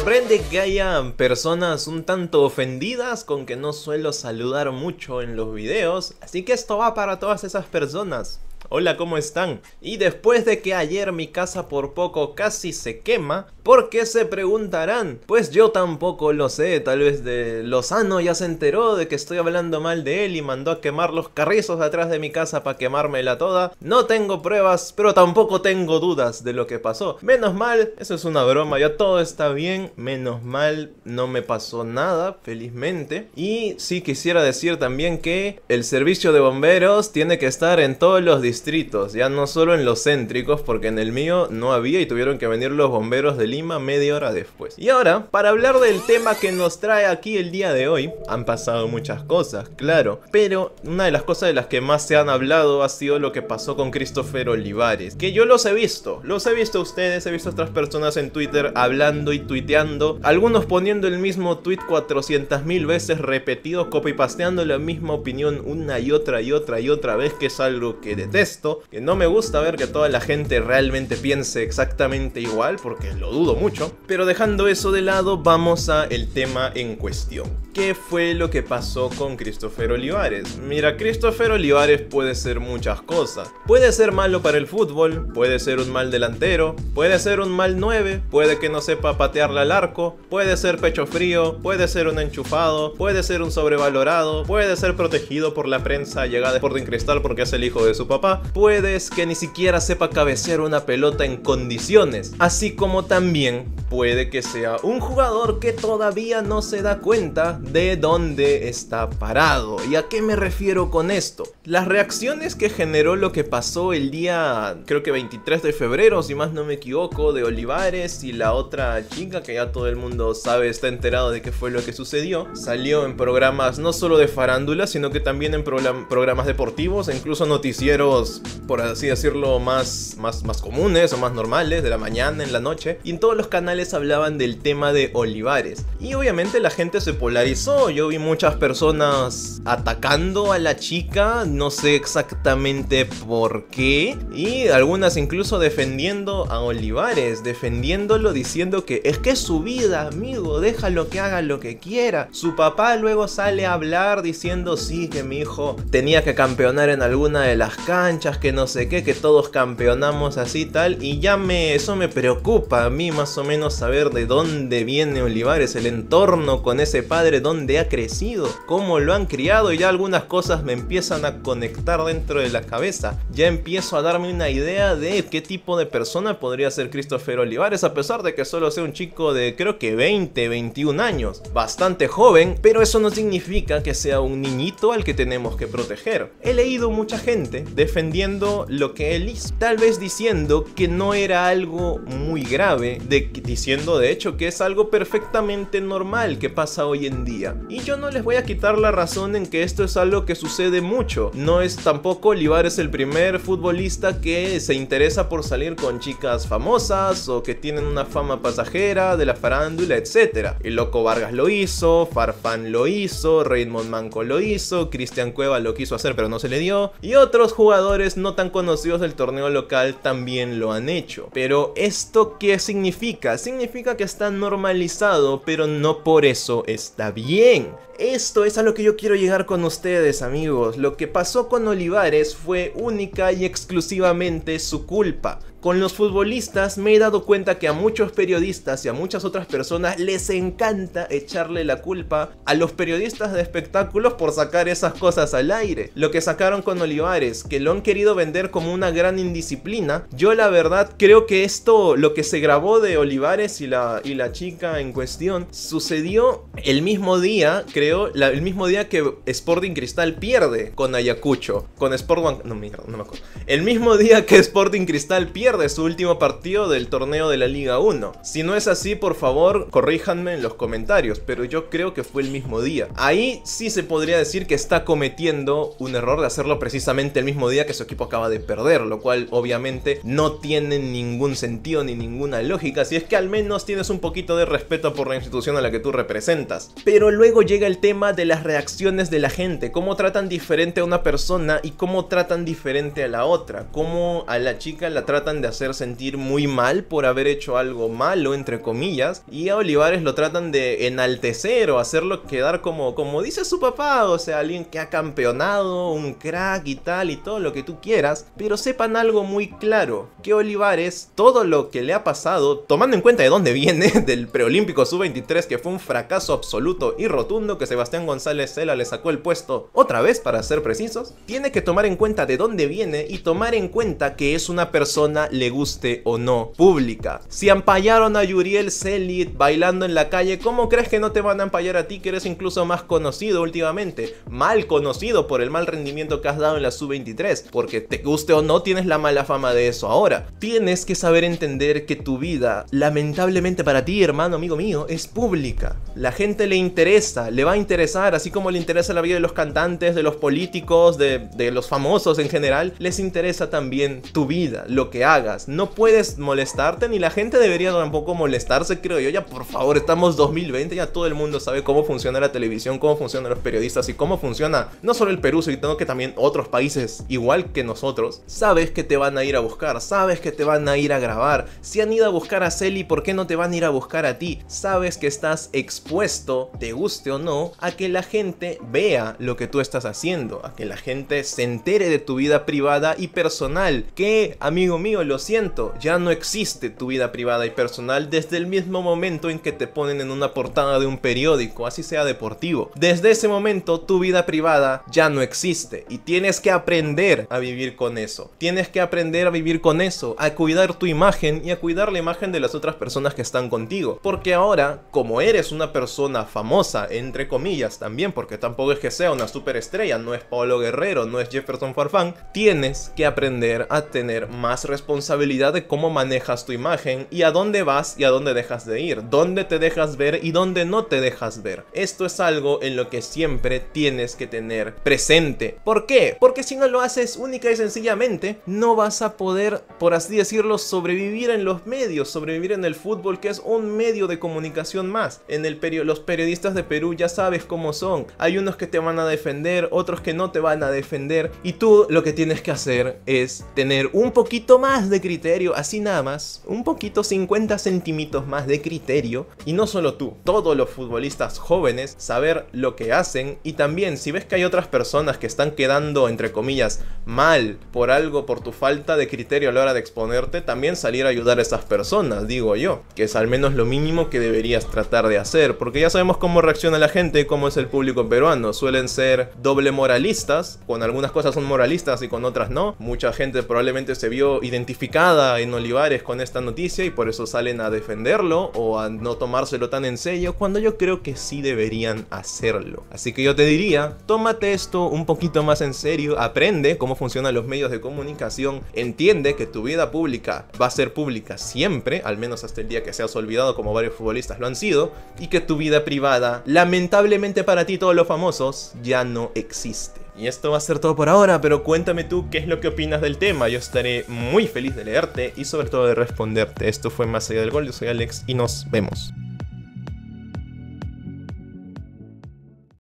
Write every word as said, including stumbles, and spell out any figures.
sorprende que haya personas un tanto ofendidas con que no suelo saludar mucho en los videos, así que esto va para todas esas personas. Hola, ¿cómo están? Y después de que ayer mi casa por poco casi se quema, ¿por qué se preguntarán? Pues yo tampoco lo sé, tal vez de Lozano ya se enteró de que estoy hablando mal de él y mandó a quemar los carrizos atrás de mi casa para quemármela toda. No tengo pruebas, pero tampoco tengo dudas de lo que pasó. Menos mal, eso es una broma, ya todo está bien, menos mal no me pasó nada, felizmente. Y sí quisiera decir también que el servicio de bomberos tiene que estar en todos los distritos, ya no solo en los céntricos, porque en el mío no había y tuvieron que venir los bomberos de Lima media hora después. Y ahora, para hablar del tema que nos trae aquí el día de hoy, han pasado muchas cosas, claro, pero una de las cosas de las que más se han hablado ha sido lo que pasó con Christopher Olivares, que yo los he visto, los he visto a ustedes, he visto a otras personas en Twitter hablando y tuiteando, algunos poniendo el mismo tweet cuatrocientas mil veces repetido, copy-pasteando la misma opinión una y otra y otra y otra vez, que es algo que detesto. Que no me gusta ver que toda la gente realmente piense exactamente igual, porque lo dudo mucho. Pero dejando eso de lado, vamos a el tema en cuestión. ¿Qué fue lo que pasó con Christopher Olivares? Mira, Christopher Olivares puede ser muchas cosas. Puede ser malo para el fútbol, puede ser un mal delantero, puede ser un mal nueve, puede que no sepa patearla al arco, puede ser pecho frío, puede ser un enchufado, puede ser un sobrevalorado, puede ser protegido por la prensa llegada de Sporting Cristal porque es el hijo de su papá, puedes que ni siquiera sepa cabecear una pelota en condiciones, así como también puede que sea un jugador que todavía no se da cuenta de dónde está parado. ¿Y a qué me refiero con esto? Las reacciones que generó lo que pasó el día, creo que veintitrés de febrero, si más no me equivoco, de Olivares y la otra chica, que ya todo el mundo sabe, está enterado de qué fue lo que sucedió, salió en programas no solo de farándula, sino que también en programas deportivos e incluso noticieros, por así decirlo, más, más, más comunes o más normales, de la mañana, en la noche, y en todos los canales hablaban del tema de Olivares. Y obviamente la gente se polarizó. Yo vi muchas personas atacando a la chica, no sé exactamente por qué, y algunas incluso defendiendo a Olivares, defendiéndolo, diciendo que es que es su vida, amigo, déjalo que haga lo que quiera. Su papá luego sale a hablar diciendo sí, que mi hijo tenía que campeonar en alguna de las canchas, que no sé qué, que todos campeonamos así tal, y ya me, eso me preocupa a mí más o menos saber de dónde viene Olivares, el entorno con ese padre, dónde ha crecido, cómo lo han criado, y ya algunas cosas me empiezan a conectar dentro de la cabeza, ya empiezo a darme una idea de qué tipo de persona podría ser Christopher Olivares, a pesar de que solo sea un chico de creo que veinte, veintiún años, bastante joven, pero eso no significa que sea un niñito al que tenemos que proteger. He leído mucha gente defendiendo lo que él hizo, tal vez diciendo que no era algo muy grave, de, diciendo de hecho que es algo perfectamente normal que pasa hoy en día. Y yo no les voy a quitar la razón en que esto es algo que sucede mucho. No es tampoco Olivares el primer futbolista que se interesa por salir con chicas famosas o que tienen una fama pasajera de la farándula, etcétera. El Loco Vargas lo hizo, Farfán lo hizo, Raymond Manco lo hizo, Cristian Cueva lo quiso hacer pero no se le dio, y otros jugadores no tan conocidos del torneo local también lo han hecho. Pero ¿esto qué significa? Significa que está normalizado, pero no por eso está bien. Esto es a lo que yo quiero llegar con ustedes, amigos. Lo que pasó con Olivares fue única y exclusivamente su culpa. Con los futbolistas me he dado cuenta que a muchos periodistas y a muchas otras personas les encanta echarle la culpa a los periodistas de espectáculos por sacar esas cosas al aire. Lo que sacaron con Olivares, que lo han querido vender como una gran indisciplina. Yo la verdad creo que esto, lo que se grabó de Olivares y la, y la chica en cuestión, sucedió el mismo día, creo, la, el mismo día que Sporting Cristal pierde con Ayacucho, con Sport... No, mierda, no me acuerdo. El mismo día que Sporting Cristal pierde de su último partido del torneo de la Liga uno. Si no es así, por favor, corríjanme en los comentarios, pero yo creo que fue el mismo día. Ahí sí se podría decir que está cometiendo un error de hacerlo precisamente el mismo día que su equipo acaba de perder, lo cual obviamente no tiene ningún sentido ni ninguna lógica, si es que al menos tienes un poquito de respeto por la institución a la que tú representas. Pero luego llega el tema de las reacciones de la gente, cómo tratan diferente a una persona y cómo tratan diferente a la otra, cómo a la chica la tratan tratan de hacer sentir muy mal por haber hecho algo malo, entre comillas, y a Olivares lo tratan de enaltecer o hacerlo quedar como, como dice su papá, o sea, alguien que ha campeonado, un crack y tal y todo lo que tú quieras, pero sepan algo muy claro, que Olivares, todo lo que le ha pasado, tomando en cuenta de dónde viene, del preolímpico sub veintitrés, que fue un fracaso absoluto y rotundo, que Sebastián González Cela le sacó el puesto otra vez, para ser precisos, tiene que tomar en cuenta de dónde viene y tomar en cuenta que es una persona, le guste o no, pública. Si ampallaron a Yuriel Celit bailando en la calle, ¿cómo crees que no te van a ampallar a ti, que eres incluso más conocido últimamente? Mal conocido por el mal rendimiento que has dado en la sub veintitrés, porque te guste o no, tienes la mala fama de eso ahora. Tienes que saber entender que tu vida, lamentablemente para ti, hermano, amigo mío, es pública. La gente le interesa, le va a interesar, así como le interesa la vida de los cantantes, de los políticos, de, de los famosos en general, les interesa también tu vida, lo que hagas. No puedes molestarte, ni la gente debería tampoco molestarse, creo yo. Ya, por favor, estamos dos mil veinte, ya todo el mundo sabe cómo funciona la televisión, cómo funcionan los periodistas y cómo funciona no solo el Perú, sino que también otros países igual que nosotros. Sabes que te van a ir a buscar, sabes que te van a ir a grabar. Si han ido a buscar a Celi, ¿por qué no te van a ir a buscar a ti? Sabes que estás expuesto, te guste o no, a que la gente vea lo que tú estás haciendo, a que la gente se entere de tu vida privada y personal, que, amigo mío, lo siento, ya no existe tu vida privada y personal desde el mismo momento en que te ponen en una portada de un periódico, así sea deportivo. Desde ese momento tu vida privada ya no existe y tienes que aprender a vivir con eso. Tienes que aprender a vivir con eso, a cuidar tu imagen y a cuidar la imagen de las otras personas que están contigo. Porque ahora, como eres una persona famosa, entre comillas también, porque tampoco es que sea una superestrella, no es Paolo Guerrero, no es Jefferson Farfán, tienes que aprender a tener más responsabilidad de cómo manejas tu imagen y a dónde vas y a dónde dejas de ir, dónde te dejas ver y dónde no te dejas ver. Esto es algo en lo que siempre tienes que tener presente. ¿Por qué? Porque si no lo haces única y sencillamente, no vas a poder, por así decirlo, sobrevivir en los medios, sobrevivir en el fútbol, que es un medio de comunicación más. En el peri- los periodistas de Perú ya sabes cómo son. Hay unos que te van a defender, otros que no te van a defender, y tú lo que tienes que hacer es tener un poquito más de criterio, así nada más, un poquito, cincuenta centímetros más de criterio, y no solo tú, todos los futbolistas jóvenes, saber lo que hacen. Y también, si ves que hay otras personas que están quedando, entre comillas, mal por algo, por tu falta de criterio a la hora de exponerte, también salir a ayudar a esas personas, digo yo, que es al menos lo mínimo que deberías tratar de hacer, porque ya sabemos cómo reacciona la gente, cómo es el público peruano. Suelen ser doble moralistas, con algunas cosas son moralistas y con otras no. Mucha gente probablemente se vio identificada en Olivares con esta noticia y por eso salen a defenderlo o a no tomárselo tan en serio, cuando yo creo que sí deberían hacerlo. Así que yo te diría, tómate esto un poquito más en serio, aprende cómo funcionan los medios de comunicación, entiende que tu vida pública va a ser pública siempre, al menos hasta el día que seas olvidado, como varios futbolistas lo han sido, y que tu vida privada, lamentablemente para ti todos los famosos, ya no existe. Y esto va a ser todo por ahora, pero cuéntame tú qué es lo que opinas del tema. Yo estaré muy feliz de leerte y sobre todo de responderte. Esto fue Más Allá del Gol, yo soy Alex y nos vemos.